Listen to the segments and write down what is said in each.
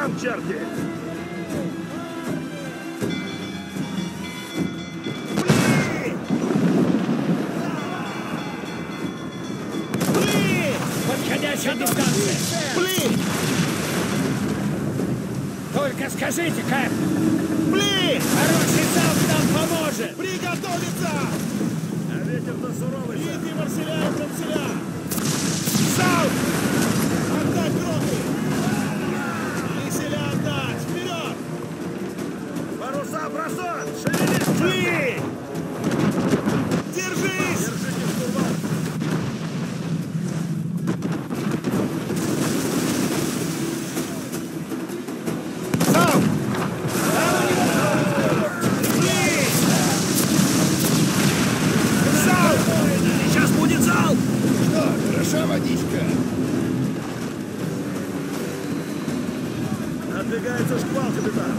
Парусан, черти! Подходящая дистанция! Блин! Только скажите, как? Блин! Хороший залп нам поможет! Приготовиться! А ветер-то суровый, сэр. Иди, Марселя, Марселя! Залп! Отдать гроты! Марселя отдать! Вперед! Паруса бросок! Шевелись! Блин! Держись! Держите штурвал! Залп! Сейчас будет залп! Что, хороша водичка? Надвигается шквал, капитан!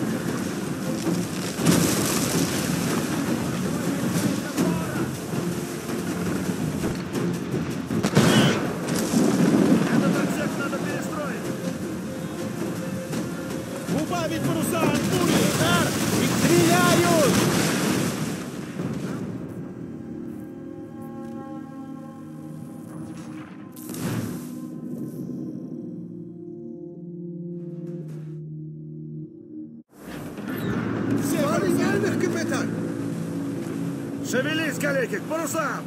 Этот отсек надо перестроить! Убавить паруса от бури! Удар! И стреляют! Все оригинальных, капитан! Шевелись, калеки, к парусам!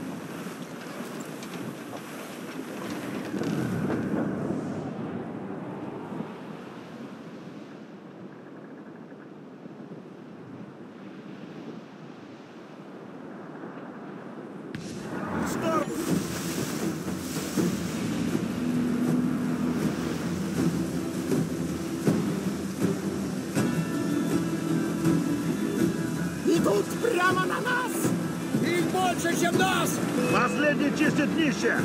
Стоп! Идут прямо на нас! Их больше, чем нас! Последний чистит днище!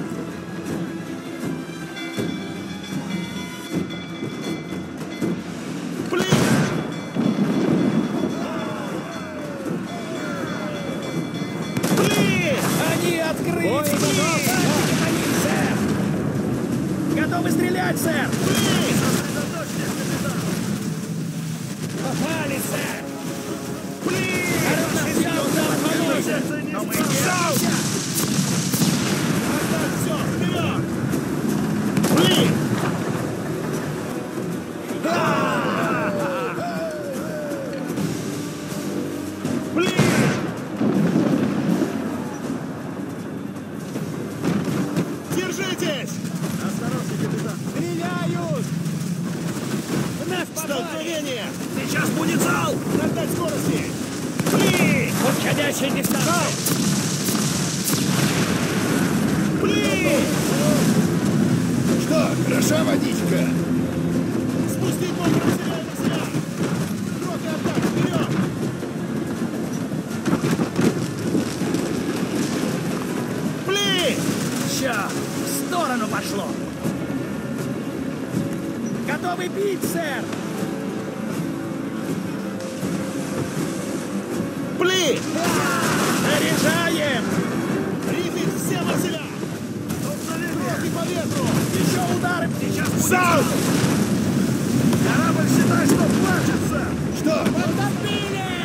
Блин! Блин! Они открыты! Бой готов! Они, сэр! Готовы стрелять, сэр! Сосредоточьтесь, капитан! Попали, сэр! Блин! Хороший залп нам поможет! Но мы Залп! Отдать все! Вперед! Блин! Блин! Держитесь! Осторожней, капитан! Стреляют! В нас попали! Столкновение! Сейчас будет залп! Нагнать скорости! Блин! Подходящая дистанция! Блин! Что, хороша водичка? Спустить бомбу! Разделяй, Марселя! Гроты отдать! Вперед! Блин! Черт! В сторону пошло! Готовы бить, сэр! Блин! Заряжаем! Рифить все, Марселя! Гроты по ветру! Еще удары! Сейчас будет Залп! Корабль считай, что плачется! Что? Потопили!